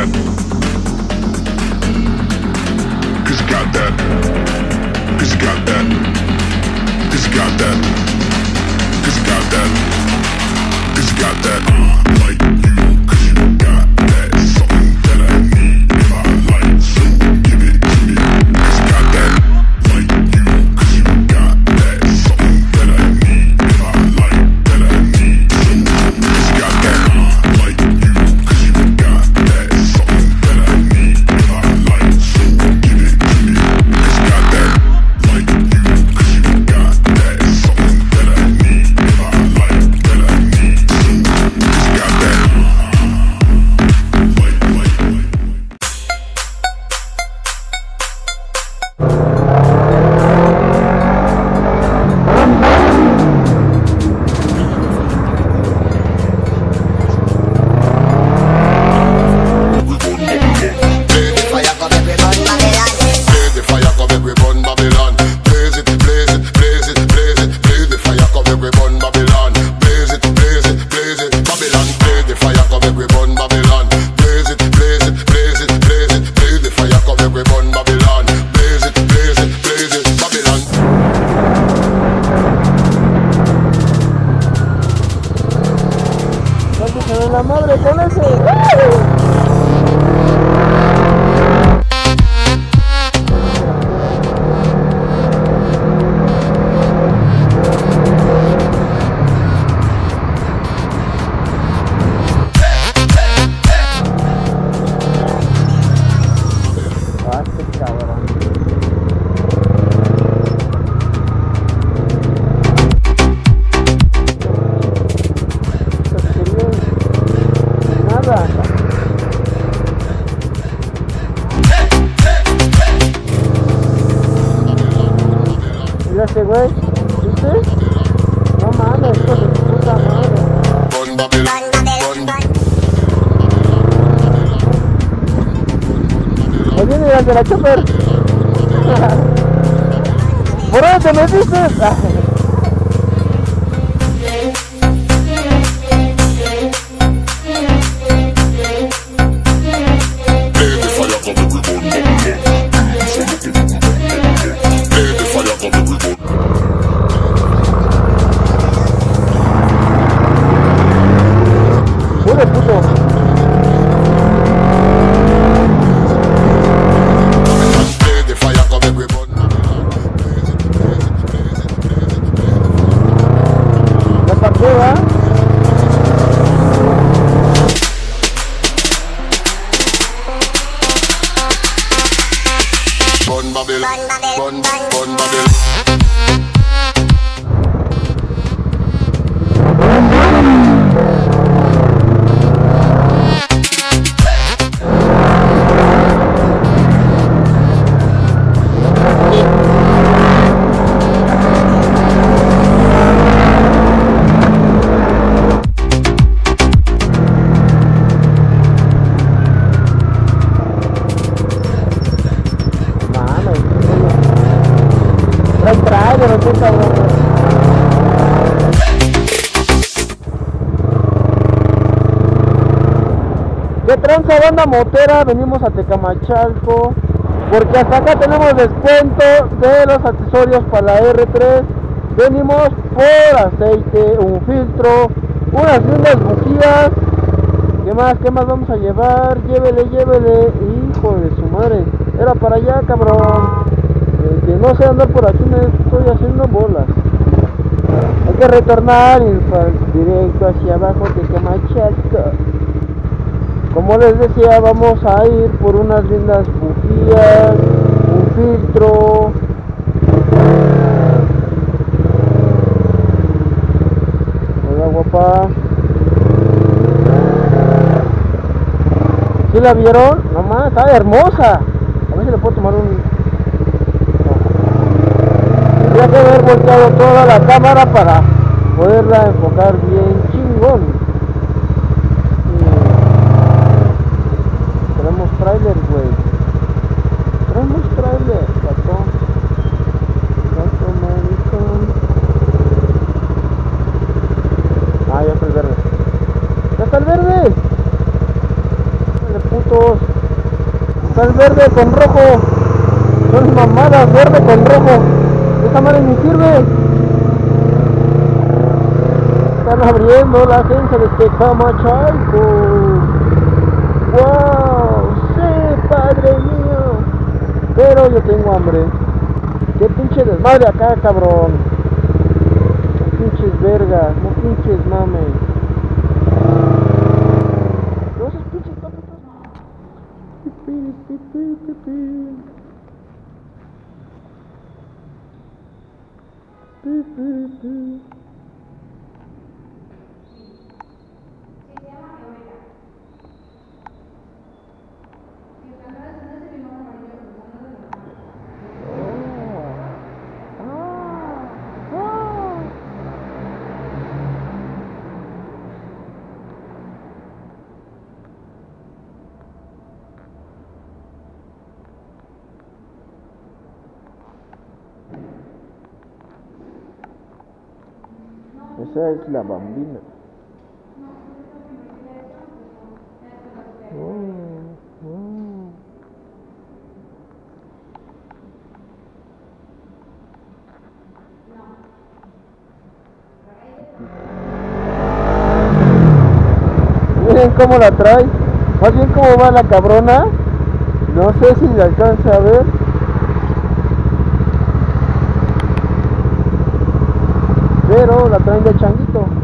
that. Cause you got that. Cause you got that. Cause you got that. Cause you got that. Cause you got that. Like you, cause you got that. Something that I need in my life, so give it to me. Cause you got that. Like you, cause you got that. Something that I need in my life, that I need, so cause you got that. Like you, cause you got that. Something that I need in my life, so give it to me. Cause you got that. Like you, cause you got that. Something that I need in my life, that I need, so cause you got that. La madre con ese. Mira ese güey, ¿viste? No mames, hijo de su puta madre. Ahí viene el de la chopper. ¿Por dónde te metiste? ¡Joder, puto! La partida. Bon Babylon, bon Babylon. Pero qué cabrón. ¿Qué tranza, banda motera? Venimos a Tecamachalco porque hasta acá tenemos descuento de los accesorios para la R3. Venimos por aceite, un filtro, unas lindas bujías. ¿Qué más vamos a llevar? Llévele. Hijo de su madre. Era para allá, cabrón. Que no sé andar por aquí, me estoy haciendo bolas. Hay que retornar directo hacia abajo de Tecamachalco. Como les decía, vamos a ir por unas lindas bujías, un filtro. Hola, guapa. ¿Sí la vieron? Nomás, está hermosa. A ver si le puedo tomar un... Tendría que haber volteado toda la cámara para poderla enfocar bien chingón. Tenemos trailer, güey. Tenemos trailer, gato. Gato, maricón. Ah, ya está el verde. ¡Ya está el verde! De putos. ¿Cuál verde con rojo? Son mamadas, verde con rojo. Esa madre ni sirve. Están abriendo la agencia de Tecamachalco. ¡Wow! ¡Sí, padre mío! Pero yo tengo hambre. ¡Qué pinche desmadre acá, cabrón! No pinches vergas, no pinches mames. No esos pinches papitos. Esa es la bambina. Miren cómo la trae. Más bien cómo va la cabrona. No sé si la alcanza a ver. Pero la traen de changuito.